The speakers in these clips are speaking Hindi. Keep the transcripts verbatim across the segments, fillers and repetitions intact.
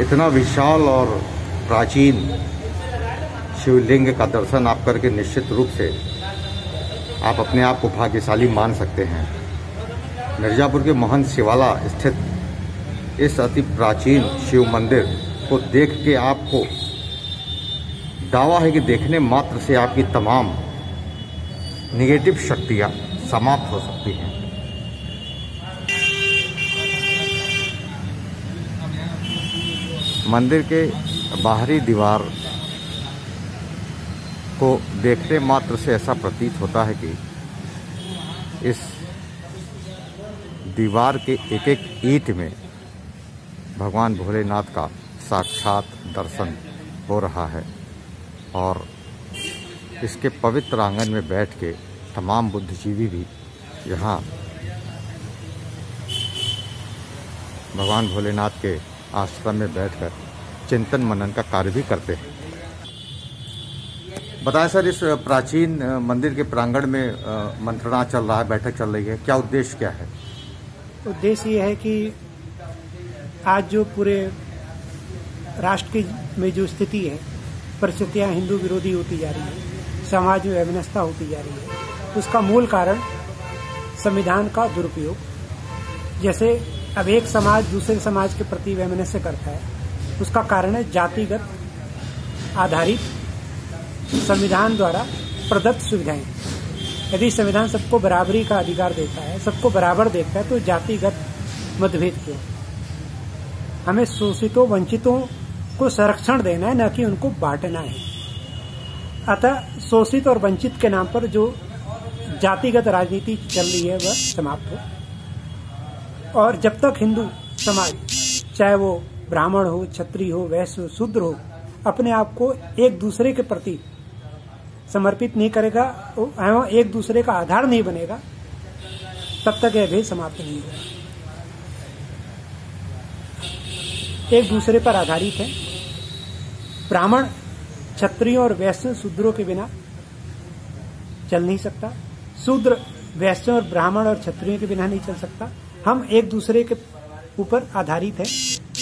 इतना विशाल और प्राचीन शिवलिंग का दर्शन आप करके निश्चित रूप से आप अपने आप को भाग्यशाली मान सकते हैं। मिर्ज़ापुर के महंत शिवाला स्थित इस अति प्राचीन शिव मंदिर को देख के आपको दावा है कि देखने मात्र से आपकी तमाम निगेटिव शक्तियाँ समाप्त हो सकती हैं। मंदिर के बाहरी दीवार को देखने मात्र से ऐसा प्रतीत होता है कि इस दीवार के एक एक ईंट में भगवान भोलेनाथ का साक्षात दर्शन हो रहा है और इसके पवित्र आंगन में बैठ के तमाम बुद्धिजीवी भी यहाँ भगवान भोलेनाथ के आश्रम में बैठकर चिंतन मनन का कार्य भी करते हैं। बताएं सर, इस प्राचीन मंदिर के प्रांगण में मंत्रणा चल रहा है, बैठक चल रही है, क्या उद्देश्य क्या है? उद्देश्य ये है कि आज जो पूरे राष्ट्र की में जो स्थिति है, परिस्थितियां हिंदू विरोधी होती जा रही है, समाज में अव्यवस्था होती जा रही है, उसका मूल कारण संविधान का दुरुपयोग। जैसे अब एक समाज दूसरे समाज के प्रति वैमनस्य करता है, उसका कारण है जातिगत आधारित संविधान द्वारा प्रदत्त सुविधाएं। यदि संविधान सबको बराबरी का अधिकार देता है, सबको बराबर देखता है, तो जातिगत मतभेद क्यों? हमें शोषितों वंचितों को संरक्षण देना है, न कि उनको बांटना है। अतः शोषित और वंचित के नाम पर जो जातिगत राजनीति चल रही है वह समाप्त हो। और जब तक हिंदू समाज, चाहे वो ब्राह्मण हो, क्षत्रिय हो, वैश्य हो, शूद्र हो, अपने आप को एक दूसरे के प्रति समर्पित नहीं करेगा एवं एक दूसरे का आधार नहीं बनेगा, तब तक यह भेद समाप्त नहीं होगा। एक दूसरे पर आधारित है। ब्राह्मण क्षत्रियों और वैश्य शूद्रों के बिना चल नहीं सकता, शूद्र वैश्य और ब्राह्मण और क्षत्रियों के बिना नहीं चल सकता। हम एक दूसरे के ऊपर आधारित है।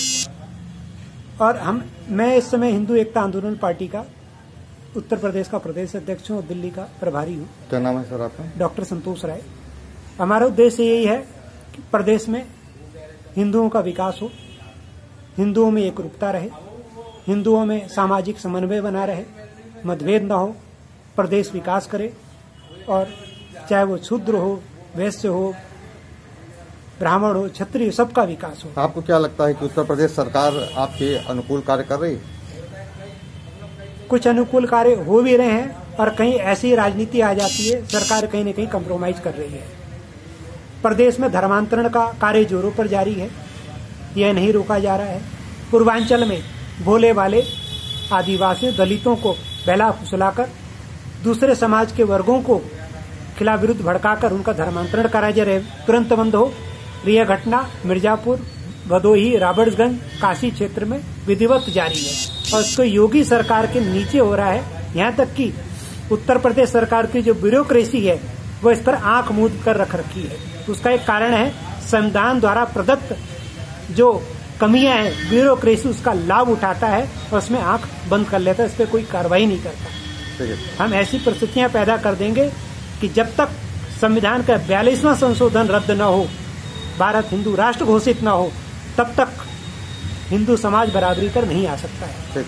और हम मैं इस समय हिंदू एकता आंदोलन पार्टी का उत्तर प्रदेश का प्रदेश अध्यक्ष हूँ और दिल्ली का प्रभारी हूँ। क्या नाम है सर आपका? डॉक्टर संतोष राय। हमारा उद्देश्य यही है कि प्रदेश में हिंदुओं का विकास हो, हिंदुओं में एकरूपता रहे, हिंदुओं में सामाजिक समन्वय बना रहे, मतभेद न हो, प्रदेश विकास करे और चाहे वो शूद्र हो, वैश्य हो, ब्राह्मण हो, क्षत्रिय, सबका विकास हो। आपको क्या लगता है कि उत्तर प्रदेश सरकार आपके अनुकूल कार्य कर रही है? कुछ अनुकूल कार्य हो भी रहे हैं और कहीं ऐसी राजनीति आ जाती है, सरकार कहीं न कहीं कंप्रोमाइज कर रही है। प्रदेश में धर्मांतरण का कार्य जोरों पर जारी है, यह नहीं रोका जा रहा है। पूर्वांचल में भोले वाले आदिवासी दलितों को बहला फुसलाकर दूसरे समाज के वर्गों को खिलाफ विरुद्ध भड़काकर उनका धर्मांतरण करा जा रहा है, तुरंत बंद हो। यह घटना मिर्जापुर, भदोही, राबर्ट्सगंज, काशी क्षेत्र में विधिवत जारी है और इसको योगी सरकार के नीचे हो रहा है। यहाँ तक कि उत्तर प्रदेश सरकार की जो ब्यूरोक्रेसी है वो इस पर आंख मूंद कर रख रखी है। उसका एक कारण है संविधान द्वारा प्रदत्त जो कमियां हैं, ब्यूरोक्रेसी उसका लाभ उठाता है और उसमें आंख बंद कर लेता है, इस पर कोई कार्रवाई नहीं करता। हम ऐसी परिस्थितियां पैदा कर देंगे कि जब तक संविधान का बयालीसवां संशोधन रद्द न हो, भारत हिंदू राष्ट्र घोषित न हो, तब तक हिंदू समाज बराबरी पर नहीं आ सकता है।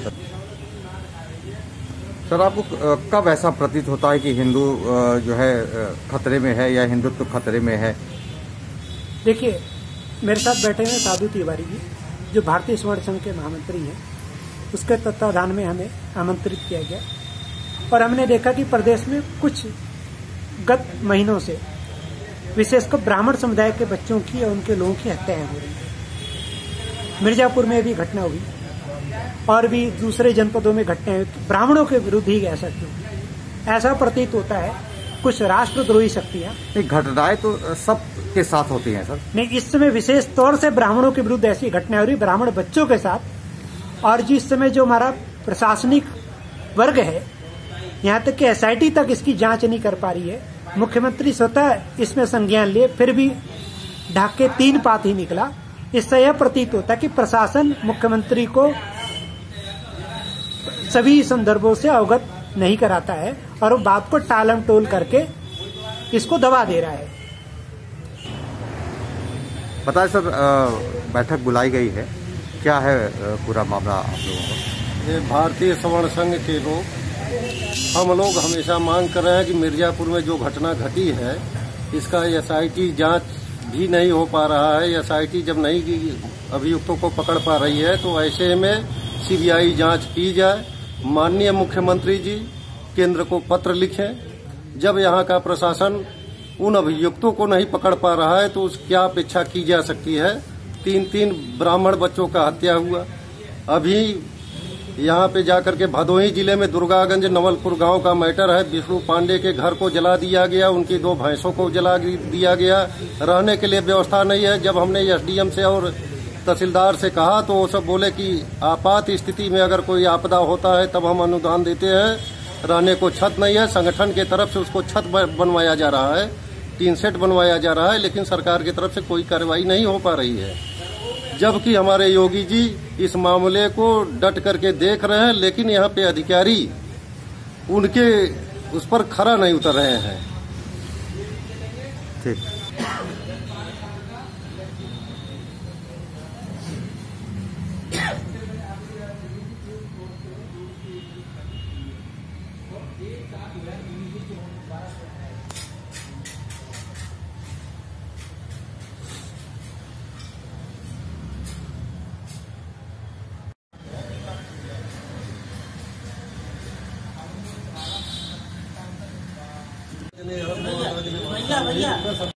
सर, आपको कब ऐसा प्रतीत होता है कि हिंदू जो है खतरे में है या हिंदुत्व खतरे में है? देखिए, मेरे साथ बैठे हैं साधु तिवारी जी, जो भारतीय स्वर्ण संघ के महामंत्री हैं। उसके तत्वाधान में हमें आमंत्रित किया गया और हमने देखा कि प्रदेश में कुछ गत महीनों से विशेषकर ब्राह्मण समुदाय के बच्चों की और उनके लोगों की हत्याएं हो रही हैं। मिर्जापुर में भी घटना हुई और भी दूसरे जनपदों में घटनाएं हुई। ब्राह्मणों के विरुद्ध ही ऐसा क्यों? ऐसा प्रतीत होता है कुछ राष्ट्रद्रोही शक्तियां। घटनाएं तो सब के साथ होती हैं सर। नहीं, इस समय विशेष तौर से ब्राह्मणों के विरुद्ध ऐसी घटनाएं हो रही, ब्राह्मण बच्चों के साथ। और जिस समय जो हमारा प्रशासनिक वर्ग है, यहाँ तक कि एसआईटी तक इसकी जांच नहीं कर पा रही है। मुख्यमंत्री स्वतः इसमें संज्ञान लिए, फिर भी ढाके तीन पात ही निकला इससे यह प्रतीत होता है कि प्रशासन मुख्यमंत्री को सभी संदर्भों से अवगत नहीं कराता है और वो बात को टालम टोल करके इसको दबा दे रहा है। बताए सर, बैठक बुलाई गई है, क्या है पूरा मामला आप लोगों का? ये भारतीय सवर्ण संघ के लोग, हम लोग हमेशा मांग कर रहे हैं कि मिर्जापुर में जो घटना घटी है इसका एसआईटी जांच भी नहीं हो पा रहा है। एसआईटी जब नहीं की अभियुक्तों को पकड़ पा रही है तो ऐसे में सीबीआई जांच की जाए। माननीय मुख्यमंत्री जी केंद्र को पत्र लिखें। जब यहाँ का प्रशासन उन अभियुक्तों को नहीं पकड़ पा रहा है तो उस क्या अपेक्षा की जा सकती है। तीन तीन ब्राह्मण बच्चों का हत्या हुआ। अभी यहाँ पे जाकर के भदोही जिले में दुर्गागंज नवलपुर गांव का मैटर है। विष्णु पांडे के घर को जला दिया गया, उनकी दो भैंसों को जला दिया गया। रहने के लिए व्यवस्था नहीं है। जब हमने एसडीएम से और तहसीलदार से कहा तो वो सब बोले कि आपात स्थिति में अगर कोई आपदा होता है तब हम अनुदान देते हैं। रहने को छत नहीं है, संगठन की तरफ से उसको छत बनवाया जा रहा है, टीन सेट बनवाया जा रहा है, लेकिन सरकार की तरफ से कोई कार्रवाई नहीं हो पा रही है। जबकि हमारे योगी जी इस मामले को डट करके देख रहे हैं, लेकिन यहाँ पे अधिकारी उनके उस पर खरा नहीं उतर रहे हैं। ठीक। भैया भैया